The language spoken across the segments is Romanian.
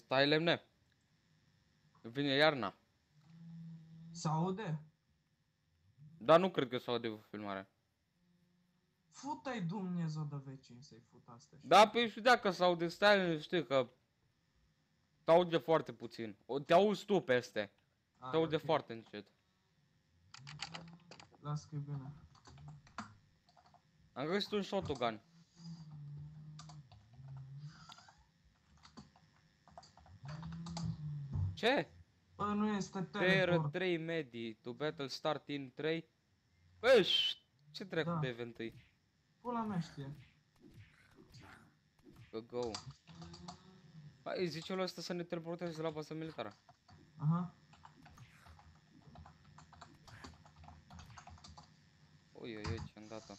Stai lemne. Vine iarna. S-aude? Dar nu cred că s-au de filmarea. Fută-i Dumnezeu de vecini să-i fut astea. Da, păi știu că s-au de stai, știi că te aude foarte puțin. Te auzi tu peste. Te aude Ok. foarte încet. Las că e bine. Am găsit un shotgun. Ce? Bă, nu este Player teleport. 3 medi. To battle start in 3. Bă, ce dracu Da. de event -i? Pula mea știe. Go. Hai, zice-l ăsta să ne teleporteze la baza militară. Aha. Oi, ce-am dat-o.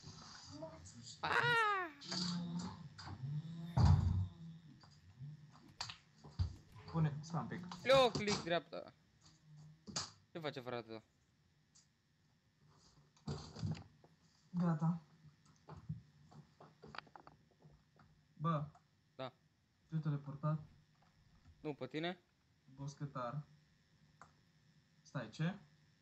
Pune, stai un pic. Leo, click dreapta. Ce face, frate? Gata. Bă, Da. te-ai teleportat? Nu, pe tine? Boschetar. Stai, ce?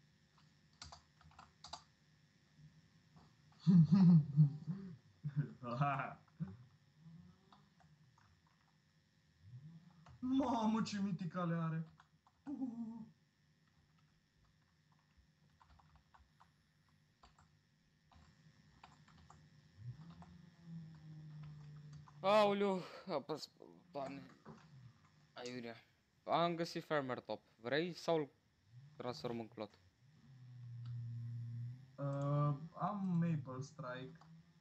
Mamă, ce miticale are! Aoleu, apăs pe butoane. Aiurea. Am găsit Farmer Top. Vrei sau-l transform în clot? Am Maple Strike.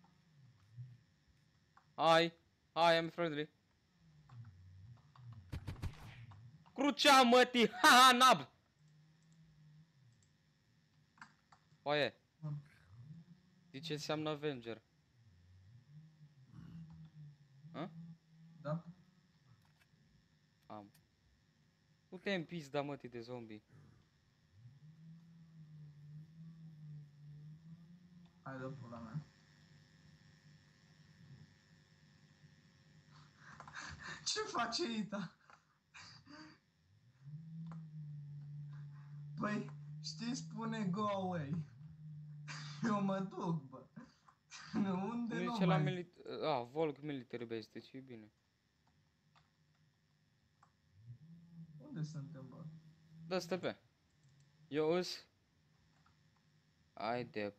Hai, I'm friendly. Crucea, mătii! Ha, nab! Oaie, știi ce înseamnă Avenger? Hă? Da? Am. Nu te împiți, da, mătii, de zombie. Hai de pula mea. Ce face Ita? Păi, știi, spune go away. Eu mă duc, bă. Unde Nu nu zice la mai... Volk Military Base, deci e bine. Unde suntem, bă? Dă-ți TP. Eu îs... Haide.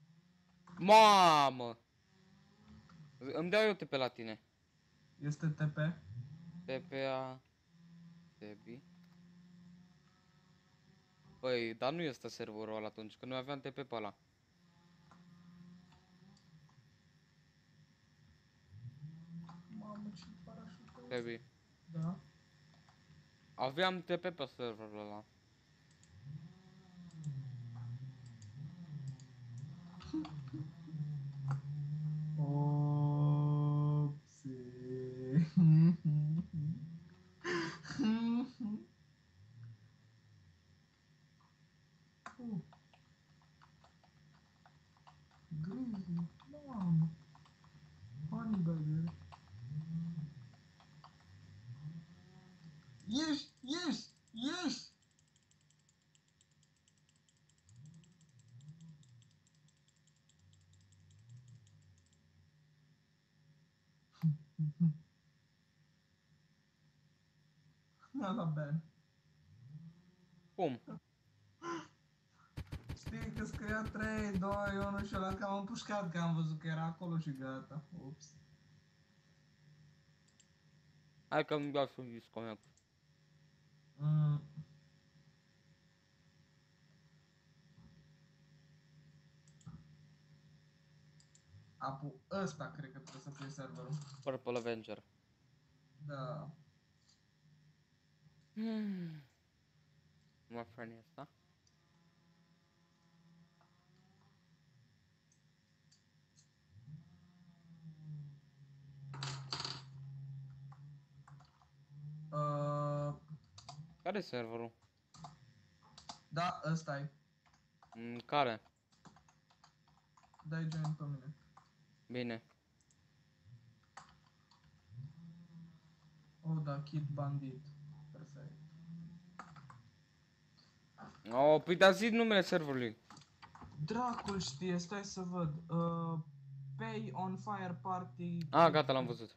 Mamă! Îmi dau eu TP la tine. Este TP? TPA... TB. Păi, dar nu este serverul ăla atunci, că noi aveam TP pe ăla. Mamă, ce parașută TB. ăsta. Da? Aveam TP pe serverul ăla. Opse. Grizzly, mamă. Honeyburger. Ieși, ieși, ieși! Mi-a dat ban. Cum? Știi că scria 3, 2, 1 și ăla că am împușcat, că am văzut că era acolo și gata. Ups. Hai că îmi dau și un disconnect. Mm. Apu, ăsta cred că trebuie să fie serverul. Purple Avenger. Da. Mă frăni asta. Care e serverul? Da, ăsta e. Care? Dai join pe mine. Bine. Oh, da, Kid Bandit. Perfect. Oh, păi da, zi numele serverului. Dracul știe, stai să văd. Pay on Fire Party. Ah, gata, l-am văzut.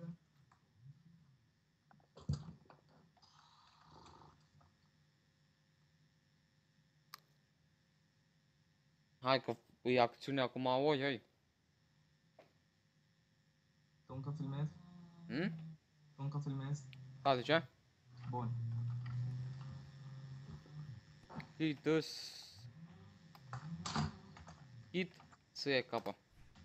Hai că e acțiune acum, oi. Tu încă filmezi? Hmm? Tu încă filmezi? Da, de ce? Bun. Hit să ia capa.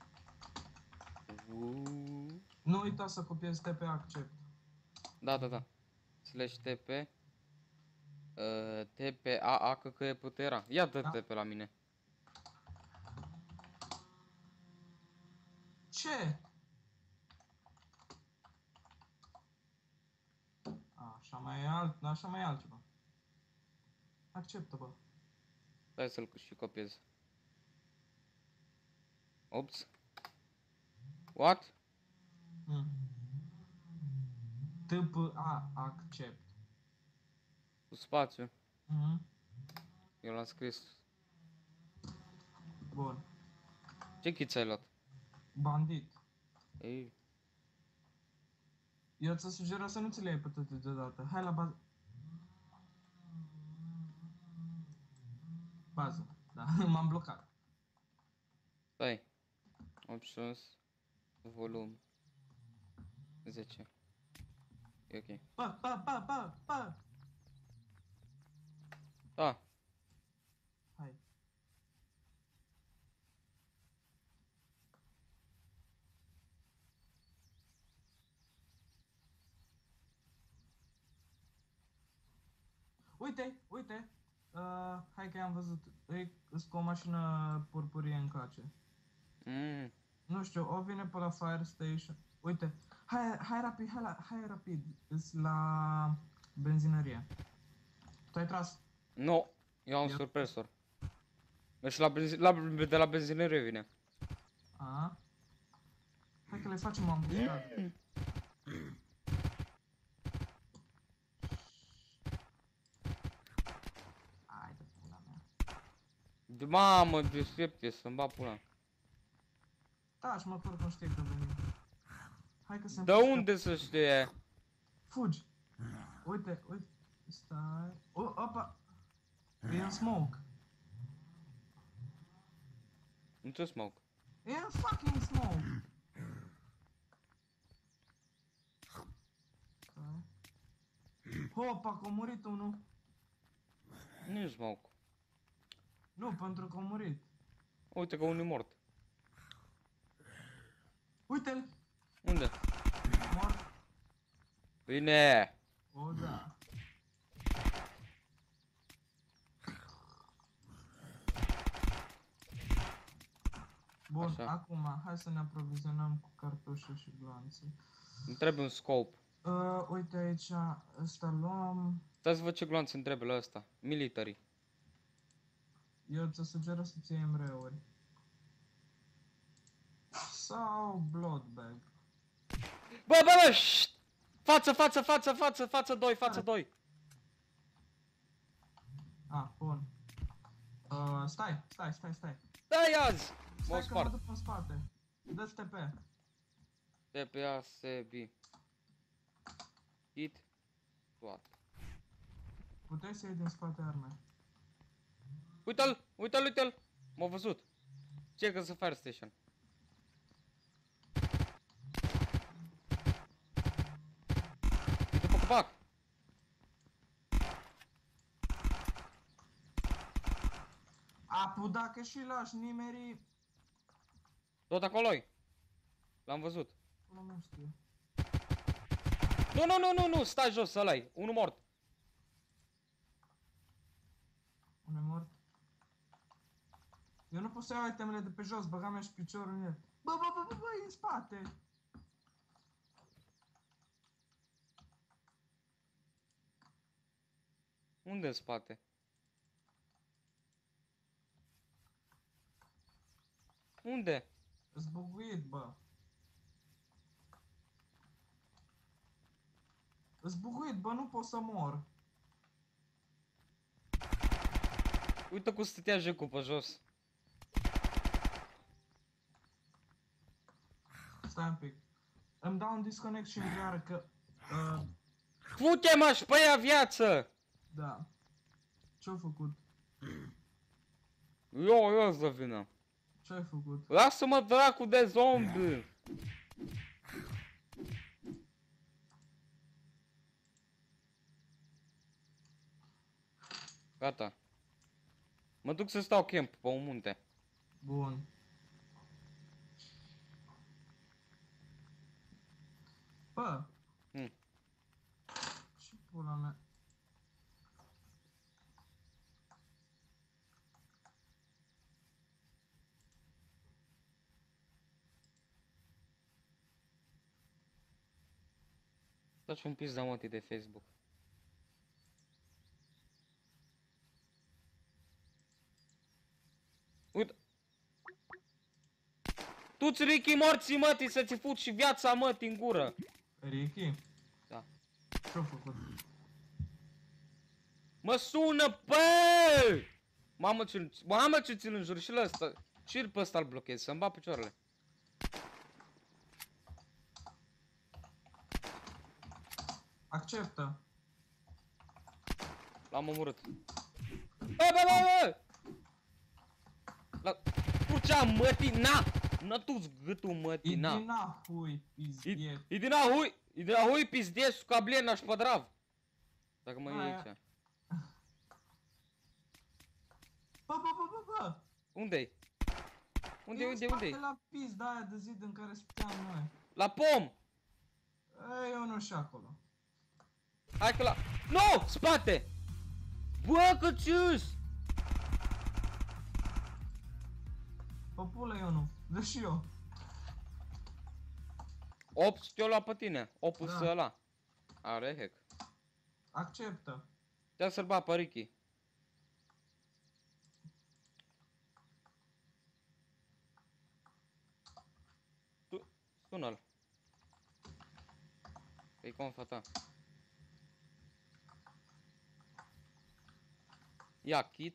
Nu uita să copiezi TP accept. Da. Slash TP. TP A că e puterea. Ia dă Da. TP la mine. Ce? Așa mai e altceva. Acceptă, bă. Stai să-l și copiez. Ops. What? TPA accept. Cu spațiu. Mhm. Eu l-am scris. Bun. Ce chit ai luat? Bandit. Ei. Eu ți sugeră să nu ți le iei pe toate deodată. Hai la bază. Bază. Da, m-am blocat. Stai. Options. Volum. 10. E ok. Bă! Da. Hai. Uite. Hai că am văzut. Îs cu o mașină purpurie în cace. Nu știu, o vine pe la Fire Station. Uite. Hai rapid. Îs la benzinărie. Tu ai tras? No. Eu am Eu- surpresor. Deci de la benzinărie vine. A? Hai că le facem o ambuscadă. Hai de pula mea. Mamă, deștept e să-mi bat pula. Taci măcar că știi că venim. Hai că se De unde să știe? Fugi. Uite. Stai. Opa. E în smoke. Nu ce smoke. E în fucking smoke. Hopa, că a murit unul. Nu e smoke. Nu, pentru că a murit. Uite că unul e mort. Uite-l. Unde? Mort. Bine. O, da. Bun, Așa. acum, hai să ne aprovizionăm cu cartușe și gloanțe. Îmi trebuie un scope. Uite aici, ăsta luăm. Stai să văd ce gloanțe îmi trebuie la ăsta. Military. Eu ți sugeră să-ți iei MR-uri. Sau blood bag. Bă, șt! Față 2. Bun. Stai. Dai azi! M-au Stai că mă spart. duc în spate. Dă-ți TP. TPA, SB. Hit. Toate. Puteai să iei din spate arme. Uite-l! M-au văzut. Ce că să Fire Station. Uite pe copac. Apu, dacă și lași nimerii... Tot acolo-i. L-am văzut. Nu știu. Nu, stai jos, ăla-i. Unul mort. Unde mort? Eu nu pot să iau itemele de pe jos, băga mea și piciorul în el. Bă, e în spate! Unde în spate? Unde? Îs buguit, bă. Îs buguit, bă, nu pot să mor. Uite cum stătea Jecu pe jos. Stai un pic. Îmi dau un disconnect și iară că... Fute-mă și pe ea viață! Da. Ce-au făcut? Eu să vină. Ce-ai făcut? Lasă-mă dracu de zombie! Gata. Mă duc să stau camp pe un munte. Bun. Bă. Ce pula mea? Dați un pis de mătii de Facebook. Uite. Tu-ți Ricky morții mătii să-ți fut și viața mătii în gură. Ricky? Da. Ce-au făcut? Mă sună, bă! Mamă ce ți-l înjur și la ăsta. Și pe ăsta-l blochez, să-mi bat picioarele. Acceptă. L-am omorât. Bă! La... Curcea mătii, na! Nă-tu-ți gâtul mătii, na! Idinahui, pizdiet. Idinahui, pizdiet, su cablena și pădrav. Dacă mă iei aici. Bă! Unde-i? Unde? La pizda aia de zid în care stăteam noi. La pom! Eu nu și acolo. Hai că la... No! Spate! Bă, căcius! Popule, eu nu. Dă și eu. Ops, te-o lua pe tine. Opus Da. ăla. Are hack. Acceptă. Te-a să-l bat pe Ricky. Sună-l. E confa ta. Ia, kit.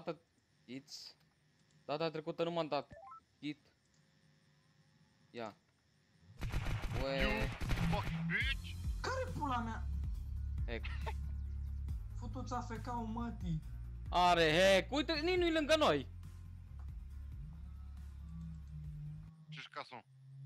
Data trecută nu m-am dat kit. Ia. Ue. Fuck, bitch! Care pula mea? Hack. Futu-ți AFK-ul mătii. Are hack. Uite, nici nu-i lângă noi. Ce-și casă?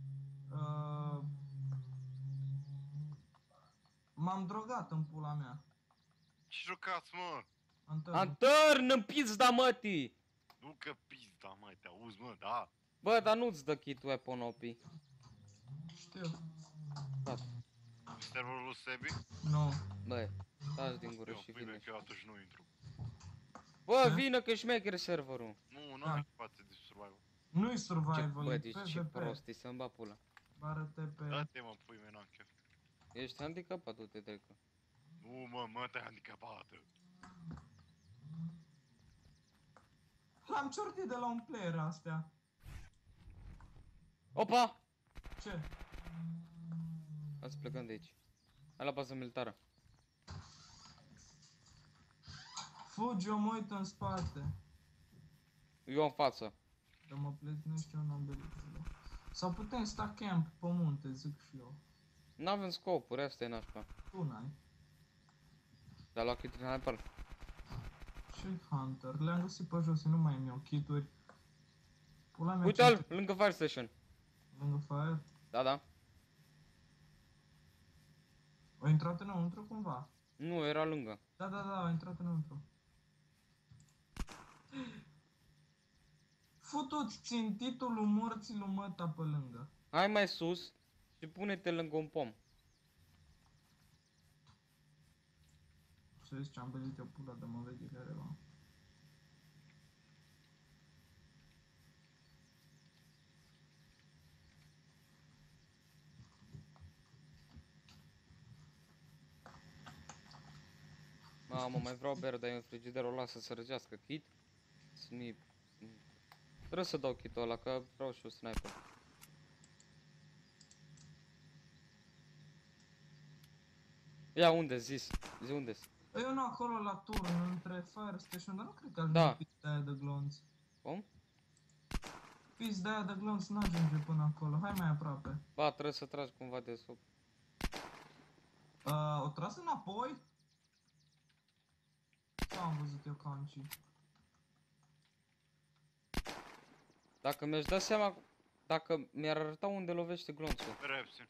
M-am drogat în pula mea. Ce jucați, mă? Antărn în pizda mătii. Nu că pizda, mai te auzi, mă, da? Bă, dar nu-ți dă kit weapon OP. Știu. Serverul lui Sebi? Nu. Bă, taci din gură Eu, și pâine, vine. că eu atunci nu intru. Bă, Ce? vină că șmecher serverul. Nu Da. am față de survival. Nu-i Ce, survival, bă, e deci ce PvP. prost, e să-mi bat pula. Bară-te pe... Da-te, mă, pui mea, n-am chef. Ești handicapat, du-te drecu. Nu, mă, te-ai handicapată. L-am ciortit de la un player astea. Opa! Ce? Hai să plecăm de aici. Hai la bază militară. Fugi, eu mă uit în spate. Eu în față. Că mă pleznește un ombelițele. Sau putem sta camp pe munte, zic și eu. N-avem scopuri, asta e nașpa. Tu n-ai. Dar la kit sniper. Shield Hunter. Le-am găsit pe jos, nu mai mi-au kituri. Pula mea, Uite-l, lângă fire station. lângă fire. Da. O intrat înăuntru cumva? Nu, era lângă. Da, a intrat înăuntru. Futu-ți țintitul lui morții lui măta pe lângă. Hai mai sus și pune-te lângă un pom. Să vezi ce-am belit eu pula de mă vede careva. Mamă, mai vreau bere, dar e în frigider, o lasă să răgească kit. Snip. Trebuie să dau kitul ăla, că vreau și eu sniper. Ia, unde, zis? Zi unde-s? E unul acolo la turn, între Fire Station, dar nu cred că ajunge Da. pista aia de glonț. Cum? Pista aia de glonț nu ajunge până acolo, hai mai aproape. Ba, trebuie să tragi cumva de sub. O tras înapoi? Sau am văzut eu Conci? Dacă mi-aș da seama, dacă mi-ar arăta unde lovește glonțul. Repsi.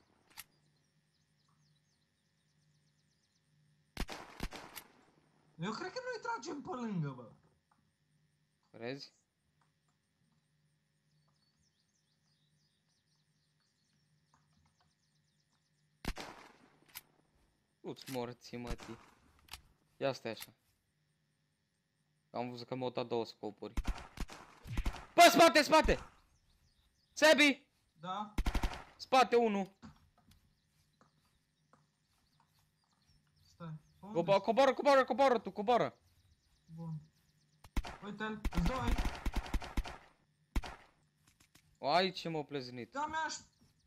Eu cred că noi tragem pe lângă, bă. Crezi? Tu-ți morți, mătii. Ia stai așa. Am văzut că mi-au dat două scopuri. Bă, spate, spate! Sebi! Da? Spate, unul! Stai. Pe unde? Coboară, coboară, coboară tu, coboară! Bun. Uite-l, îți doi. O, aici m-au pleznit. Da, mi-aș...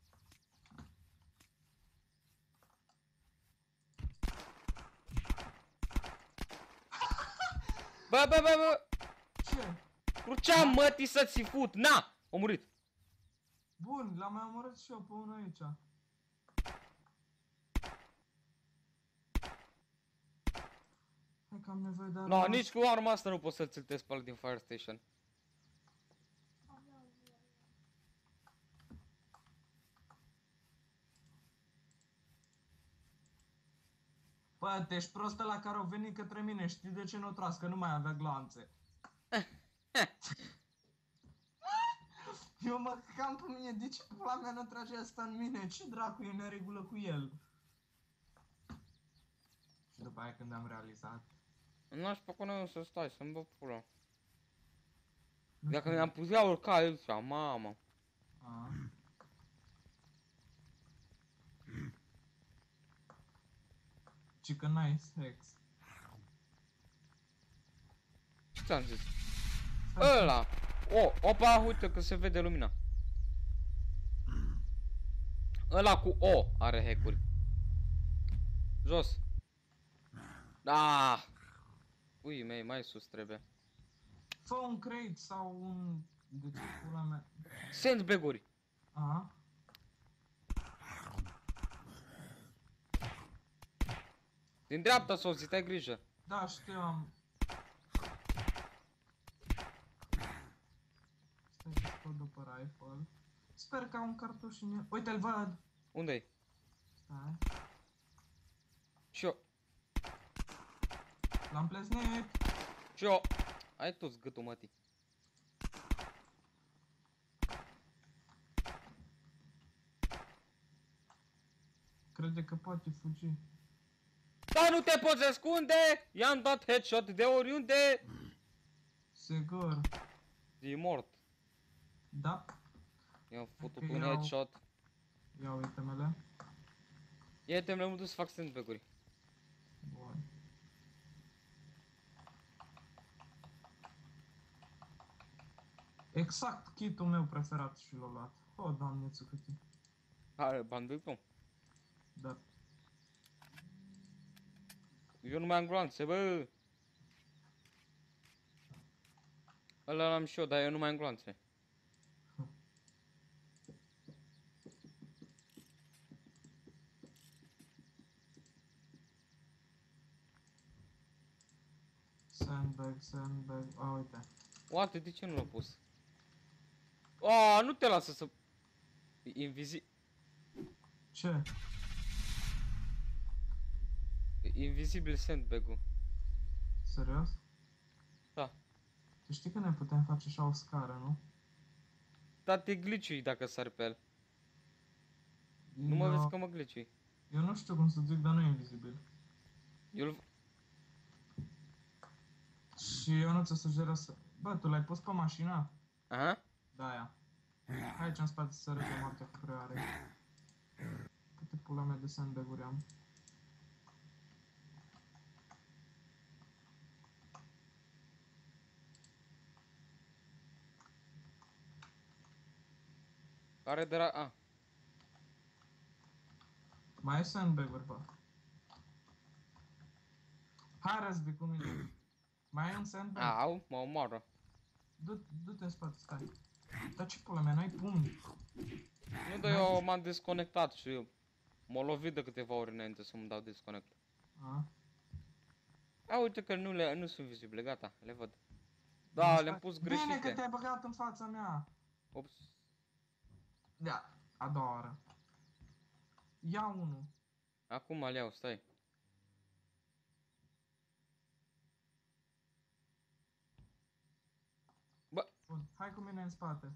Bă, bă, bă, bă! Ce? Urceam, mătii, să-ți fut! Na! O murit! Bun, l-am mai omorât și eu pe unul aici. Hai că am nevoie de No, arma. nici cu arma asta nu pot să ți-l te spală din Fire Station. Bă, te ești prostă la care au venit către mine, știi de ce nu tras? Că nu mai avea glanțe. Eu mă cam pe mine, de ce pula mea nu trage asta în mine? Ce dracu e neregulă cu el? Și după aia când am realizat... N-aș pe acolo să stai, să-mi bă pula. nu Dacă știu. mi-am putea urca aici, mamă. A. Ci că n-ai sex. Ce ți-am zis? Stai, Ăla! O, opa, uite că se vede lumina. Ăla cu O are hack-uri. Jos. Da. Ui mei, mai sus trebuie. fă un crate sau un... De ce pula mea? Sandbag-uri. A. Din dreapta soții, ai grijă. Da, știu, am... Stai să scot după rifle. Sper că am un cartuș în el. Uite-l văd! Unde-i? Stai. Și eu. L-am pleznit! Și eu. Ai tu-ți gâtul, mătii. Crede că poate fugi. Da, nu te poți ascunde! I-am dat headshot de oriunde! Sigur. E mort. Da. I-am făcut Ok, un iau. headshot. Ia itemele. Ia te le-am dus să fac sandbag-uri. Bun. Exact kit-ul meu preferat și l-a luat. O, doamne, țucătii. Are bandul. Da. Eu nu mai am gloanțe, bă! Ăla l-am și eu, dar eu nu mai am gloanțe. Sandbag, sandbag. A, uite. Oate, de ce nu l-a pus? Oh, nu te lasă să... Ce? Invisibil sandbag-ul. Serios? Da. Tu știi că ne putem face așa o scară, nu? Da, te glitch dacă sari pe el. Nu mă vezi că mă glitch. Eu nu știu cum să zic, dar nu e invizibil. Eu Și eu nu ți-o sugeră să... Bă, tu l-ai pus pe mașină? Aha. Da, aia. Hai aici în spate să arăt o moarte care are. Câte pula mea de sandbag-uri am. Care de la... A. Mai ai sandbag-uri, bă. Hai, Răzbi, cu mine. Mai ai un sandbag? Au, mă omoară. Du-te în spate, stai. Dar ce pula mea, n-ai pumni? Nu, dar eu m-am desconectat și m-a lovit de câteva ori înainte să mă dau disconnect. A? A, uite că nu sunt vizibile, gata, le văd. Da, le-am pus Bine că greșite. te-ai băgat în fața mea. Ops. Da, a doua oară. Ia unul. Acum îl iau, stai. Bă, Bun, hai cu mine în spate.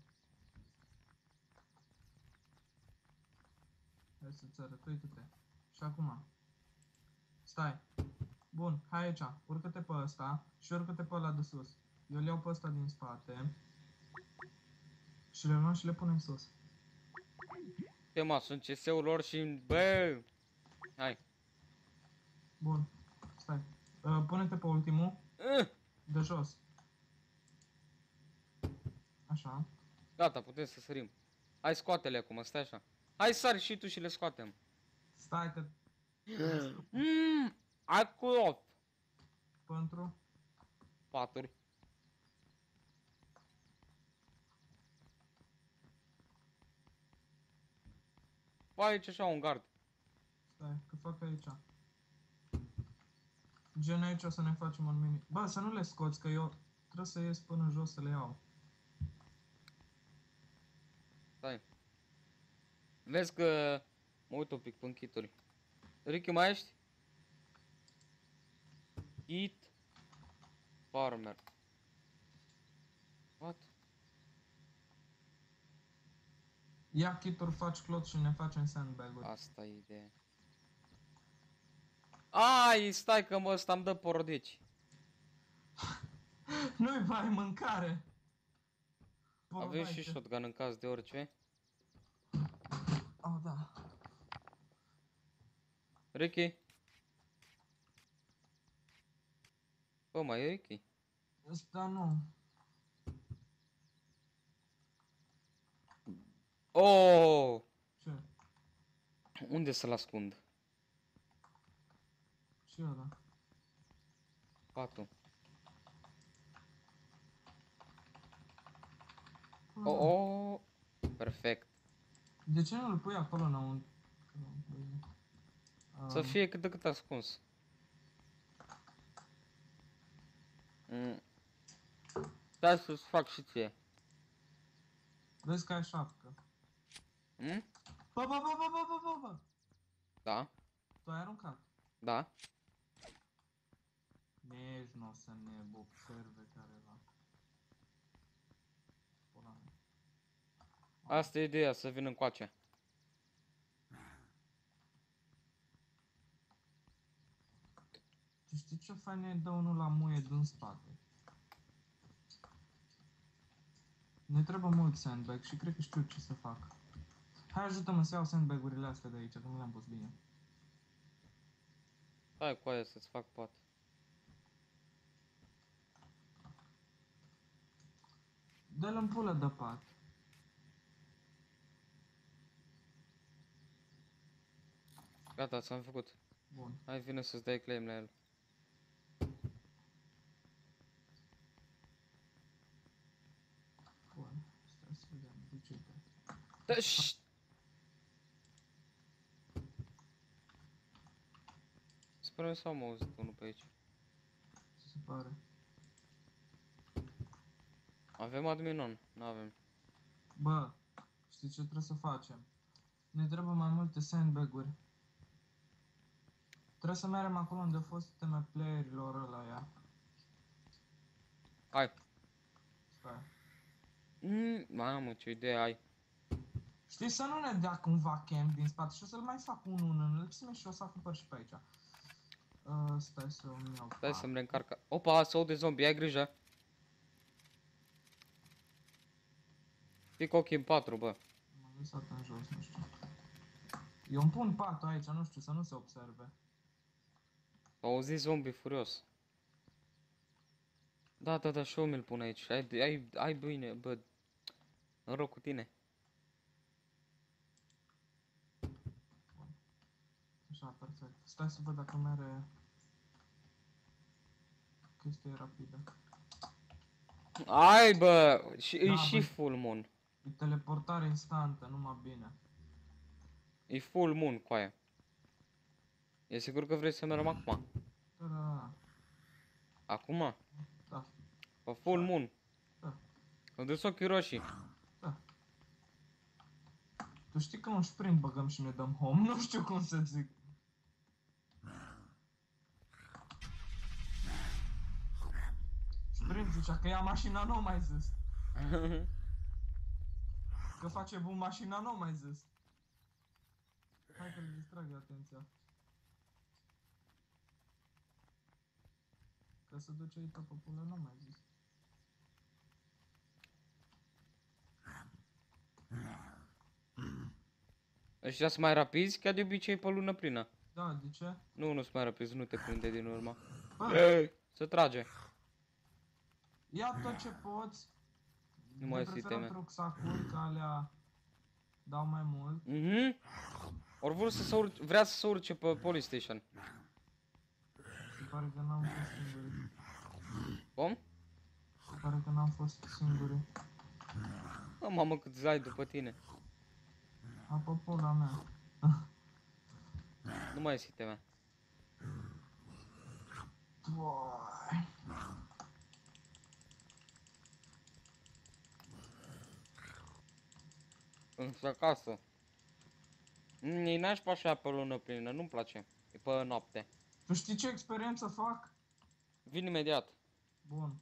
Hai să-ți arăt, uite-te. Și acum. Stai. Bun, hai aici. Urcă-te pe ăsta și urcă-te pe ăla de sus. Eu le iau pe ăsta din spate. Și le luăm și le punem sus. ce mă, sunt CS-ul lor și... Bă! Hai. Bun. Stai. Pune-te pe ultimul. De jos. Așa. Gata, putem să sărim. Hai, scoate-le acum, stai așa. Hai, sari și tu și le scoatem. Stai că... Ai cu Pentru... paturi. Bă, aici așa un gard. Stai, că fac aici. Gen aici o să ne facem un mini... Bă, să nu le scoți, că eu trebuie să ies până jos să le iau. Stai. Vezi că... Mă uit un pic pe închituri. Ricky, mai ești? Eat Farmer. What? Ia kituri, faci clot și ne facem sandbag-uri. Asta e ideea. Ai, stai că mă, ăsta îmi dă porodici. Nu-i vai mâncare! Avem și shotgun în caz de orice. Oh, da. Ricky? Bă, mai e Ricky? Ăsta nu. Oh! Ce? Unde să-l ascund? Ce ăla? Patul. Oh, oh! Perfect. De ce nu-l pui acolo înăuntru? Să fie cât de cât ascuns. Stai să-ți fac și ție. Vezi că ai șapcă. Bă, bă, bă, bă, bă, bă, bă, bă! Da? Tu ai aruncat. Da? Nici nu o să ne observe careva. Pula mea. Asta e ideea, să vin încoace. Tu știi ce fain e dă unul la muie din spate? Ne trebuie mult sandbag și cred că știu ce să fac. Hai, ajută-mă să iau sandbag-urile astea de aici, că nu le-am pus bine. Stai cu aia să-ți fac pat. Dă-l în pulă de pat. Gata, ți-am făcut. Bun. Hai, vine să-ți dai claim la el. Bun. Stai să vedem. Duce-te. Da, șt! Spune sau mă auzit unul pe aici. Ce se pare? Avem admin on? N-avem. Bă, știi ce trebuie să facem? Ne trebuie mai multe sandbag-uri. Trebuie să mergem acolo unde a fost tema playerilor ăla ea. Hai. Stai. Mamă, ce idee ai. Știi să nu ne dea cumva camp din spate și o să-l mai fac unul în înălțime și o să acopăr și pe aici. Stai să-mi iau Stai să-mi reîncarcă. Opa, se aude zombie, ai grijă. Fii cu ochii în patru, bă. M-am lăsat în jos, nu știu. Eu îmi pun patul aici, nu știu, să nu se observe. Auzi zombie furios. Da, da, da, și eu mi-l pun aici. Ai bine, bă. Noroc cu tine. Așa, perfect. Stai să văd dacă mere... chestie rapidă. Ai bă, e Da, și bă. full moon. E teleportare instantă, numai bine. E full moon cu aia. E sigur că vrei să mergem acum? Da. Acum? Da. Pe full moon. Da. Am dus ochii roșii. Da. Tu știi că un sprint băgăm și ne dăm home? Nu știu cum să zic. Sprint zicea că ia mașina, nu mai zis. Că face bun mașina, nu mai zis. Hai că le distrag atenția. Că se duce aici pe pulă, nu mai zis. Ăștia sunt mai rapizi ca de obicei pe lună plină. Da, de ce? Nu sunt mai rapizi, nu te prinde din urmă. Bă, Se trage. ia tot ce poți. Nu mai De este preferat teme. rucsacuri, că alea dau mai mult. Mhm. Ori vrea să se urce pe police station. Se pare că n-am fost singuri. Cum? Se pare că n-am fost singuri. Mă, mamă, cât zai după tine. Apă pula mea. Nu mai este temea. Boy. Însă acasă. E nașpa așa pe lună plină, nu-mi place. E pe noapte. Tu știi ce experiență fac? Vin imediat. Bun.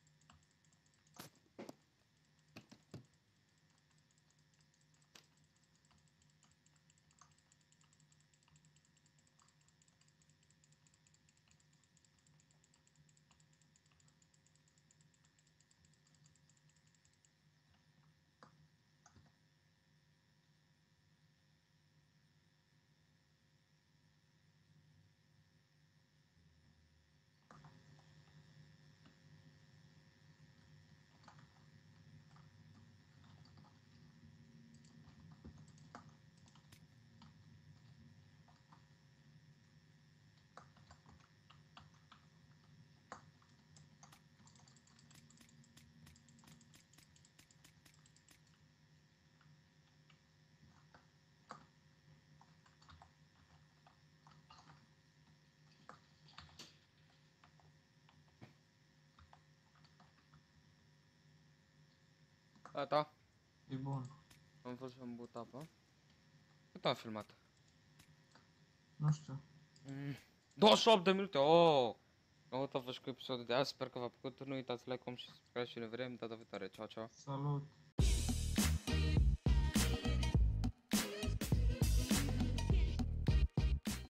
Gata. E bun. Am fost în boot apă. Cât am filmat? Nu știu. 28 de minute, oh! Am avut a fost cu episodul de azi, sper că v-a plăcut, nu uitați like, com și subscribe și ne vedem data viitoare, ceau, ceau! Salut.